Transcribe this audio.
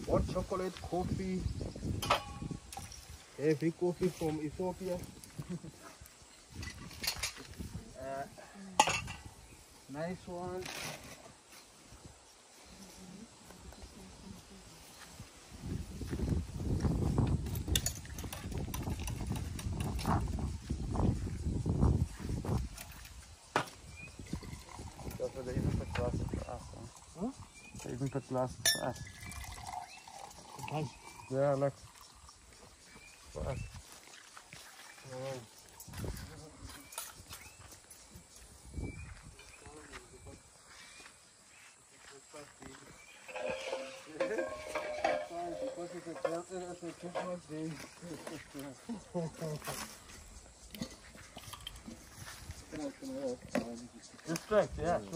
hot chocolate, coffee, heavy coffee from Ethiopia. Nice one. They even put glasses for us. Huh? They even put glasses for us. Nice. Yeah, look. For us. Oh. Just straight, yeah.